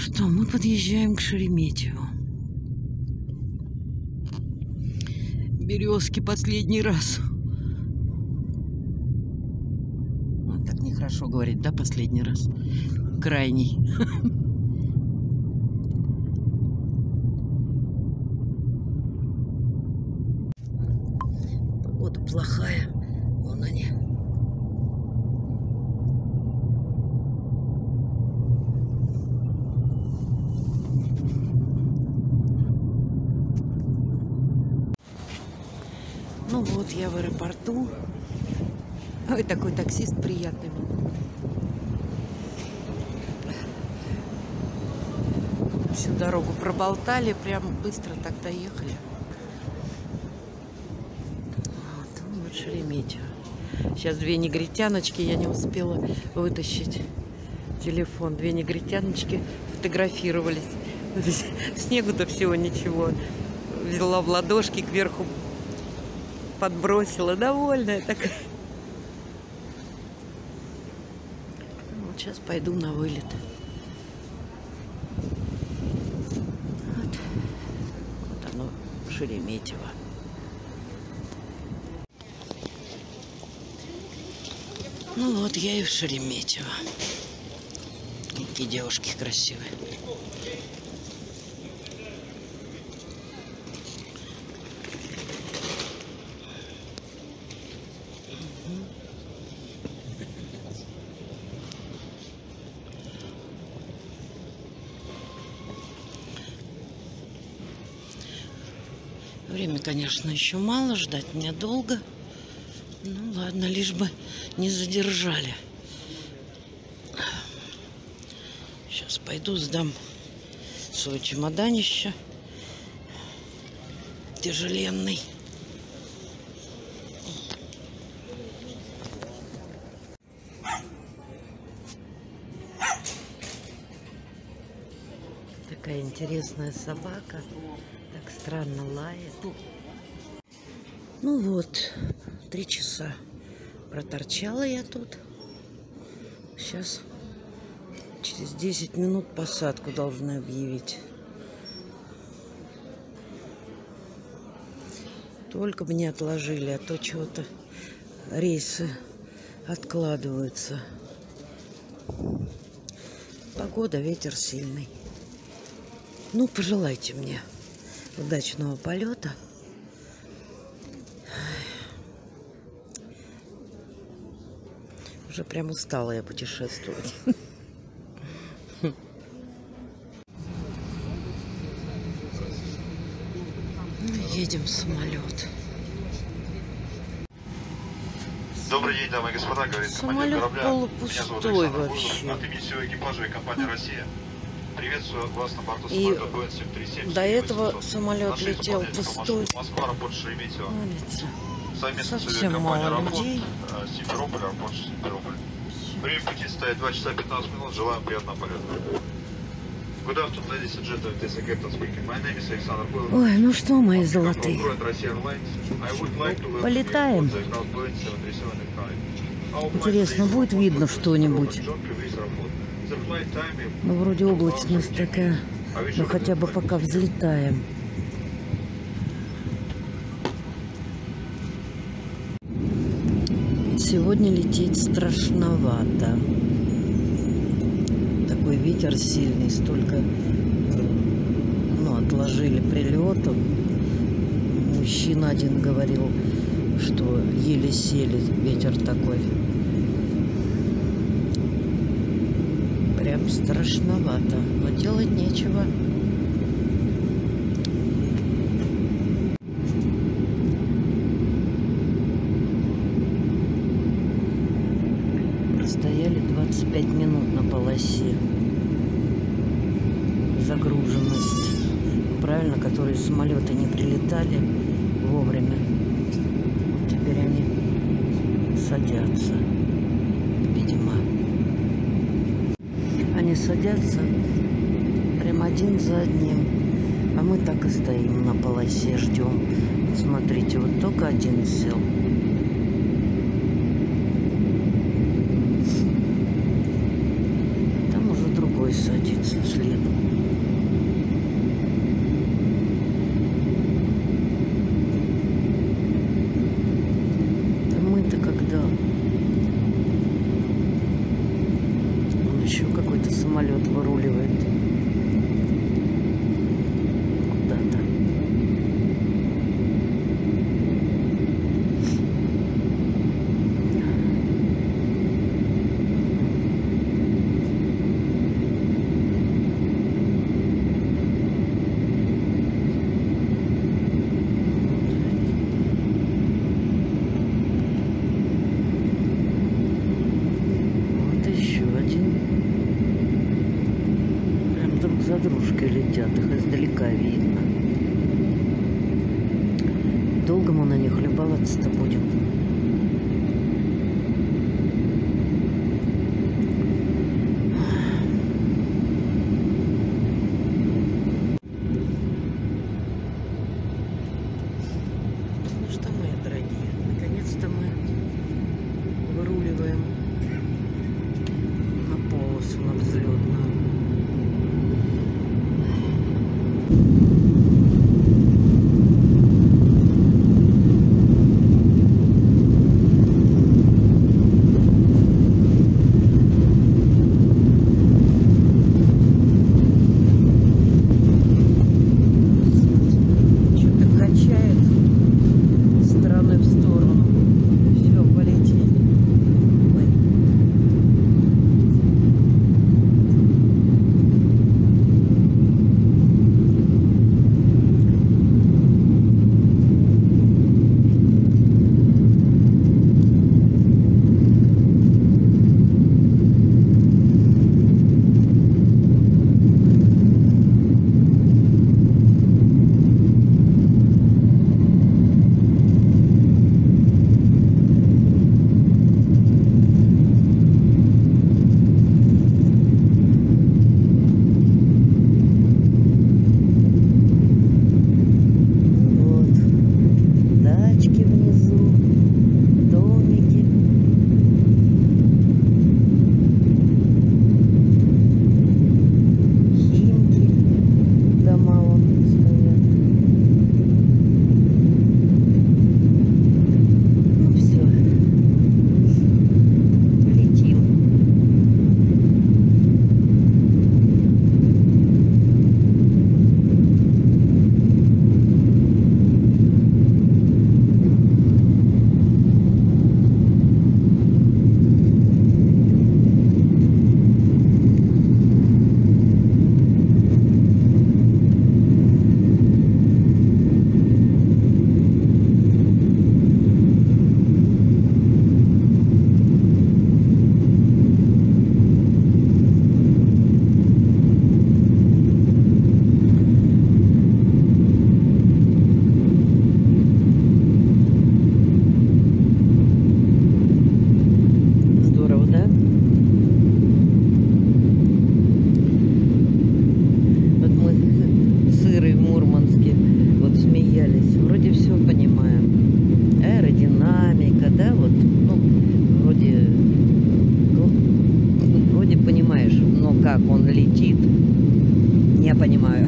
что, мы подъезжаем к Шереметьеву. Березки последний раз. Ну, так нехорошо говорить, да, последний раз? Крайний. Погода плохая. Вон они. Ну вот, я в аэропорту. Ой, такой таксист приятный был. Всю дорогу проболтали, прям быстро так доехали. Вот Шереметьево. Сейчас две негритяночки, я не успела вытащить телефон. Две негритяночки фотографировались. Снегу-то всего ничего. Взяла в ладошки, кверху подбросила, довольная такая. Вот сейчас пойду на вылет. Вот оно, Шереметьево. Ну вот, я и в Шереметьево. Какие девушки красивые. Время, конечно, еще мало, ждать мне долго. Ну ладно, лишь бы не задержали. Сейчас пойду сдам свой чемоданище тяжеленный. Такая интересная собака. Так странно лает. Ну вот, 3 часа проторчала я тут. Сейчас через 10 минут посадку должны объявить. Только бы не отложили, а то чего-то рейсы откладываются. Погода, ветер сильный. Ну, пожелайте мне удачного полета. Уже прям устала я путешествовать. Едем в самолет. Добрый день, дамы и господа, говорит командир корабля. Полупустой вообще. От имени всего экипажа и компании «Россия». Приветствую вас на борту самолета Boeing 737. До этого самолет летел пустой. Москва, аэропорт Шереметьево. Совсем мало людей. Симферополь, аэропорт Симферополь. Время пути составит 2 часа 15 минут. Желаем приятного полета. Good afternoon, ladies and gentlemen. This is Captain speaking. My name is Alexander Boyle. Ой, ну что, мои золотые. Полетаем. Интересно, будет видно что-нибудь? Ну, вроде облачность такая. Но хотя бы пока взлетаем. Сегодня лететь страшновато. Такой ветер сильный, столько отложили прилетов. Мужчина один говорил, что еле сели, ветер такой. Прям страшновато, но делать нечего. Простояли 25 минут на полосе. Загруженность. Правильно, которые самолеты не прилетали вовремя. Теперь они садятся, видимо. Они садятся прям один за одним. А мы так и стоим на полосе, ждем. Вот смотрите, вот только один сел. Там уже другой садится следом. долго мы на них любоваться-то будем? Ну что, мои дорогие, наконец-то мы выруливаем на полосу, на взлетную. Как он летит, не понимаю.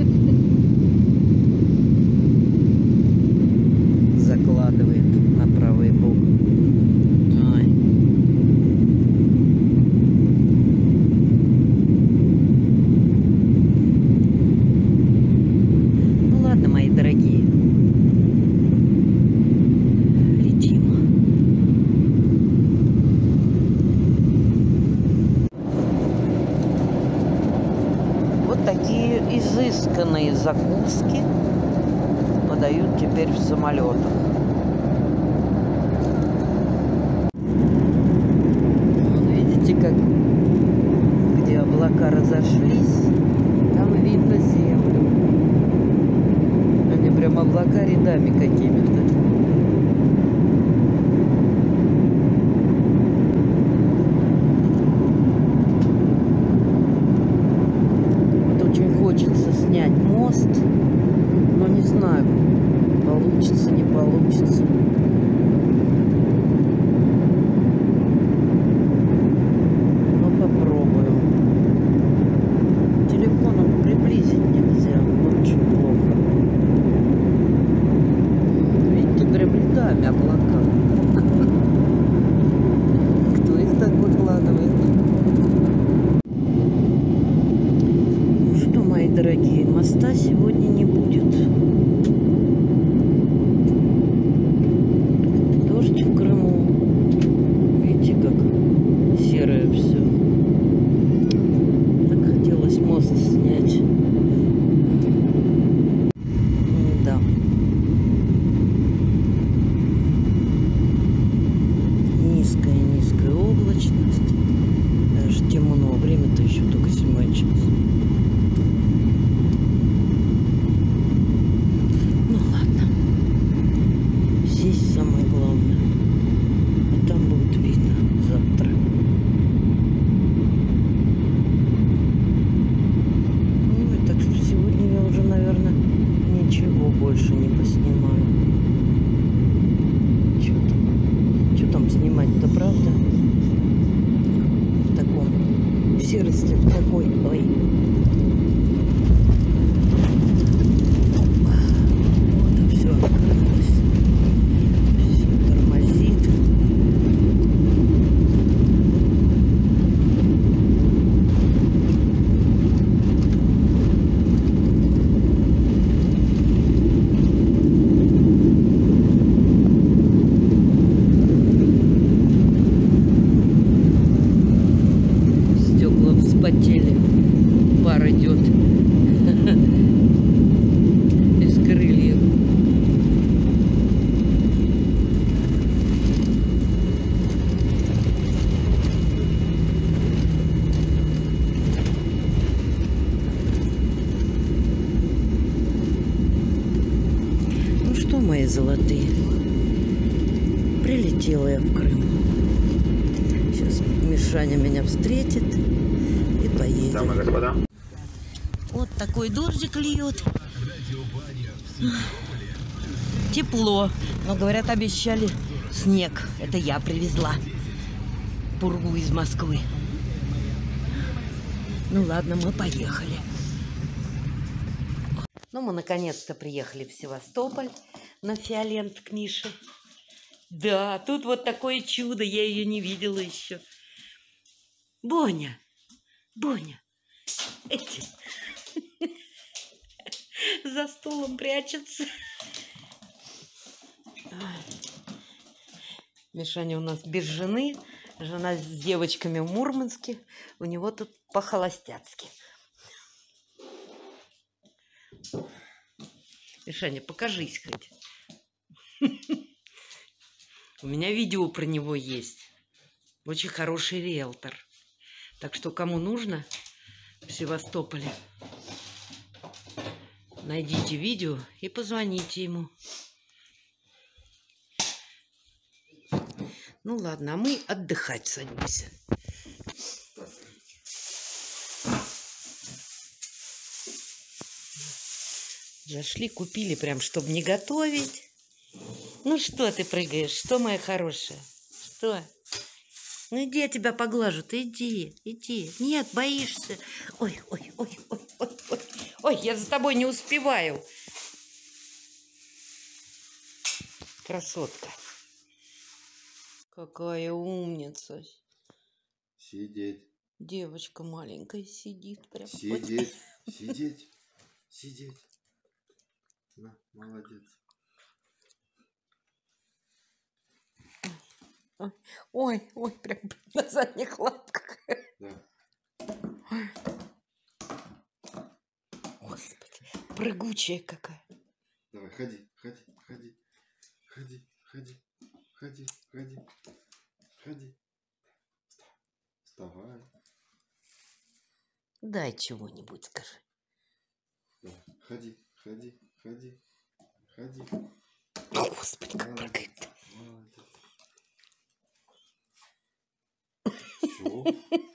Закладывает на правый бок. Ой. Ну ладно, мои дорогие. Летим. Такие изысканные закуски подают теперь в самолетах. Вот видите, как где облака разошлись, там видно землю. Они прям облака рядами какими-то. Хочется снять мост, но не знаю, получится, не получится. Но попробую. Телефоном приблизить нельзя, очень плохо. Видите, прям рядами облака. Кто их так выкладывает? Мои дорогие, моста сегодня не будет. больше не поснимаю. Что там снимать-то, правда? В таком, в серости в такой, ой. Вот, все открылось. Все тормозит. Вспотели, пар идет из крыльев. Ну что, мои золотые, прилетела я в Крым. Сейчас Мишаня меня встретит. Поедем. Дамы и господа. Вот такой дождик льет. Тепло. Но, говорят, обещали снег. Это я привезла пургу из Москвы. Ну ладно, мы поехали. Ну, мы наконец-то приехали в Севастополь на Фиолент к Мише. Да, тут вот такое чудо. Я ее не видела еще. Боня. Боня, эти за стулом прячется. Мишаня у нас без жены. Жена с девочками в Мурманске. У него тут по-холостяцки. Мишаня, покажись хоть. У меня видео про него есть. Очень хороший риэлтор. Так что, кому нужно в Севастополе, найдите видео и позвоните ему. Ну ладно, а мы отдыхать садимся. Зашли, купили прям, чтобы не готовить. Ну что ты прыгаешь? Что, моя хорошая? Что? Ну иди, я тебя поглажу. Ты иди, иди. Нет, боишься. Ой, ой, ой, ой, ой, ой. Ой, я за тобой не успеваю. Красотка. Какая умница. Сидеть. Девочка маленькая сидит прям. Сидеть. Сидеть. Сидеть. На, молодец. Ой, ой, прям на задних лапках. Да. Господи, прыгучая какая. Давай, ходи, ходи, ходи. Ходи, ходи, ходи, ходи, ходи. Вставай. Дай чего-нибудь, скажи. Давай, ходи, ходи, ходи, ходи. Господи, как прыгает. Молодец. Все.